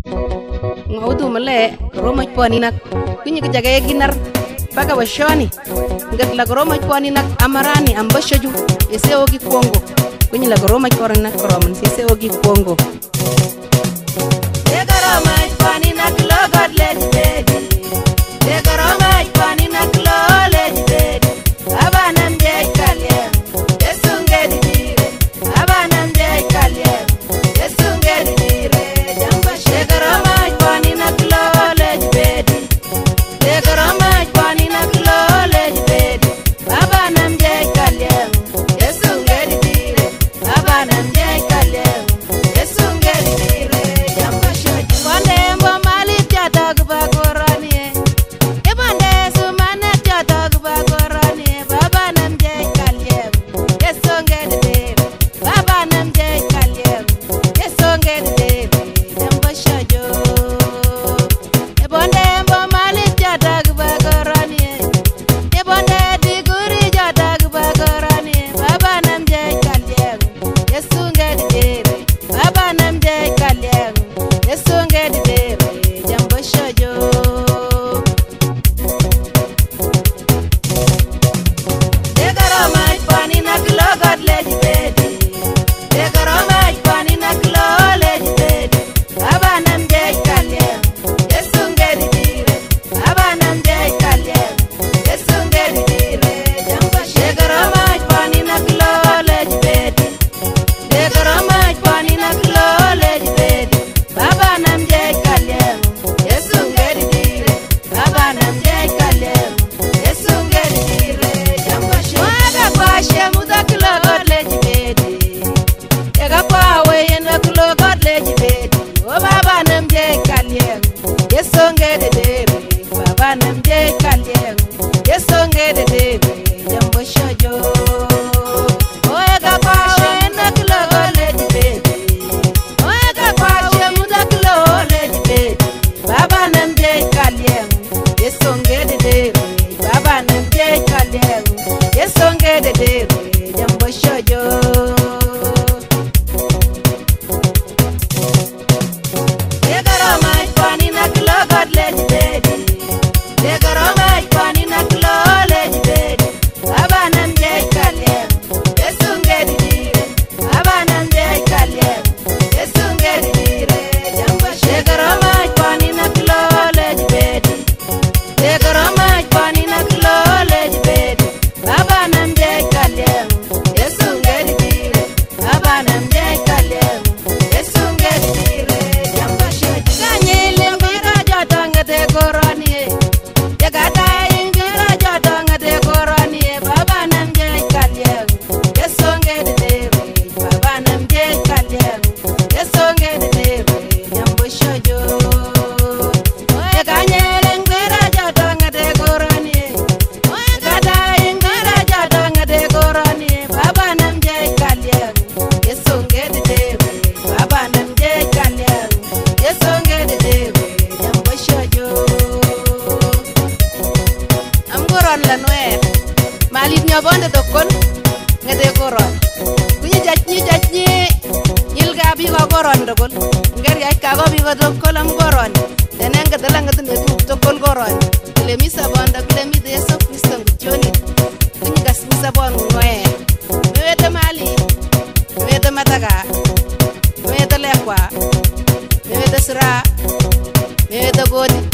ngaudu male Koromech Boninak kunyi kejaga ginar baga washoni ngat la Koromech Boninak amarani ambashoju ese ogi Kongo kunyi la Koromech Boninak Koroman ese ogi Kongo de Koromech Boninak lo god lady de Koromech Boninak lo lady abanam de kalye esunge dire abanam de kalye esunge dire jamba de Koromech Boninak lo lady de Koromech Boninak lo lady abanam de kalye esunge dire abanam de kalye esunge dire jamba wande mbo mali jata gba korani e bande sumana jata gba korani baba nam je kalye esunge dire baba nam je kalye esunge dire jamba shajo e bande mbo mali jata gba korani e bande diguri jata gba korani baba nam je kalye esunge dire baba nam je kalye esunge dire jamba shajo de Koromech Boninak lo god lady de Koromech Boninak lo lady abanam je kalye esunge dire abanam je kalye esunge dire jamba de Koromech Boninak lo lady de Koromech Boninak lo lady abanam je kalye esunge dire abanam je kalye esunge dire jamba waga kwashe mudaklo god lady ega kwawe yenaklo god lady o babanam je kalye esunge dire babanam je kalye esunge dire jamba shajo oega kwawe yenaklo god lady oega kwawe mudaklo lady babanam je kalye esunge dire babanam je kalye esunge dire jamba shajo de Koromech Boninak lo god lady de Koromech Boninak lo lady abanam je kalye esunge dire abanam je kalye esunge dire jamba de Koromech Boninak lo lady de Koromech Boninak lo lady abanam je kalye esunge dire abanam je kalye esunge dire jamba kanyele mbira jotanga de korani de gata ingira jotanga de korani babanam je kalye esunge dire babanam je kalye esunge dire jamba shajo oe kanyele mbira jotanga de korani oe gata ingira jotanga de korani babanam je kalye esunge dire babanam je kalye esunge dire jamba shajo am goron la noer malit nyobonde dokon ngade goron kunyi jatni yilga bi go goron dokon ngari ay ka go bi go dokon am goron denen ga dalanga tne duk dokon goron le misa bonda le mi de so kristan joni kunyi gas misa bon noer mewete mali mewete mataga mewete lekwa mewete sra mewete godi